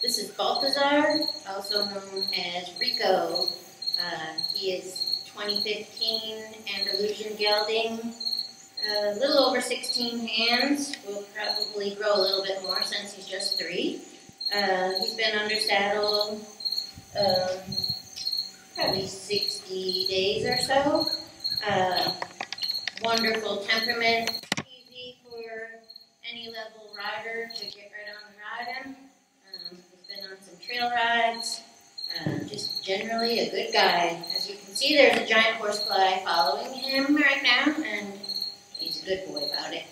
This is Balthazar, also known as Rico. He is 2015 Andalusian Gelding, a little over 16 hands. Will probably grow a little bit more since he's just 3. He's been under saddle probably 60 days or so. Wonderful temperament, easy for any level rider to get right on and ride him. He's been on some trail rides, just generally a good guy. As you can see, there's a giant horsefly following him right now, and he's a good boy about it.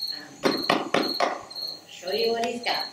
So I'll show you what he's got.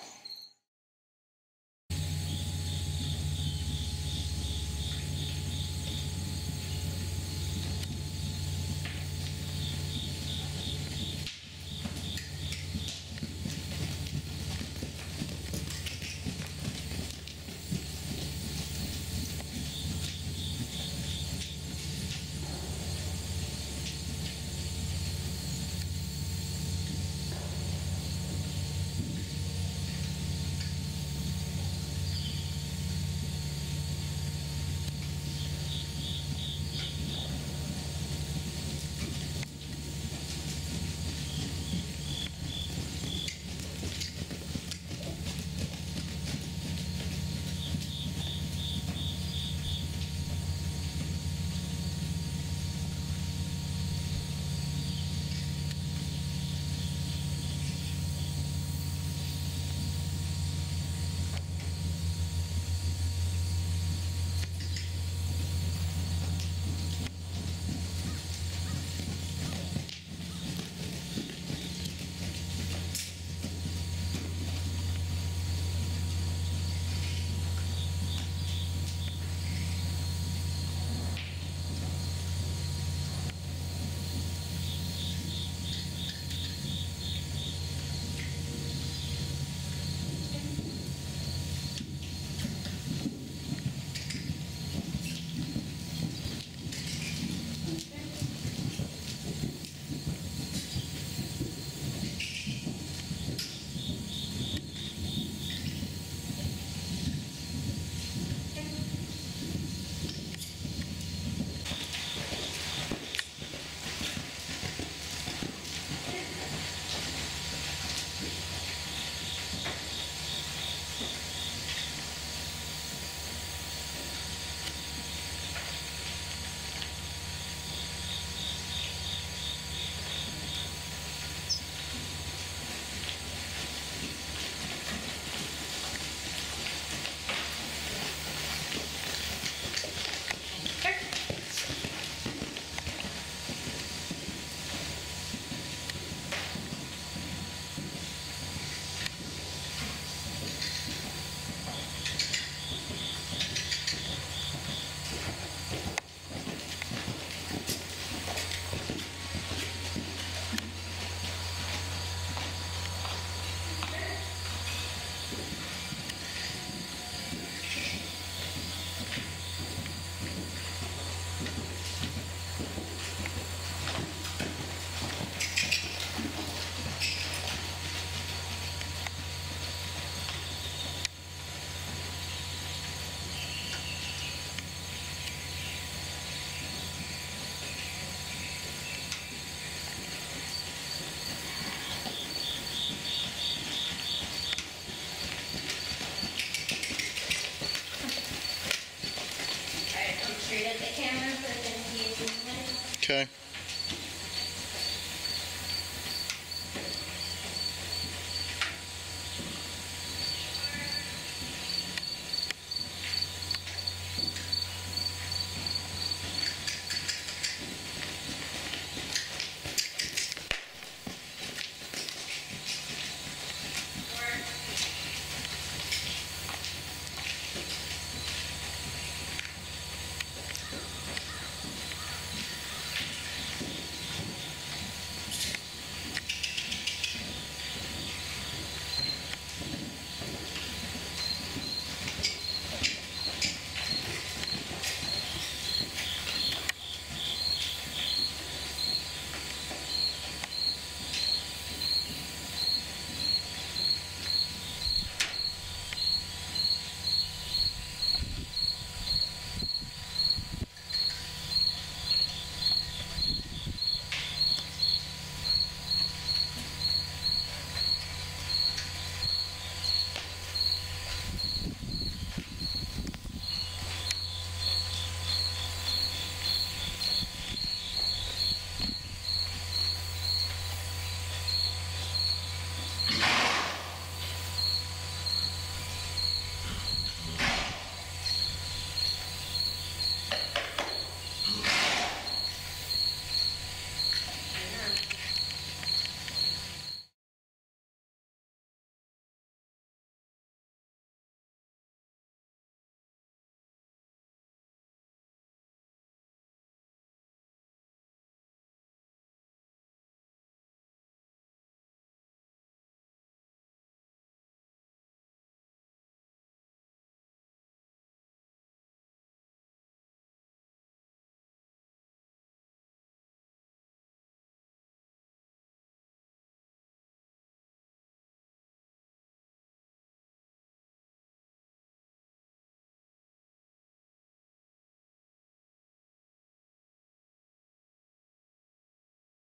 Okay.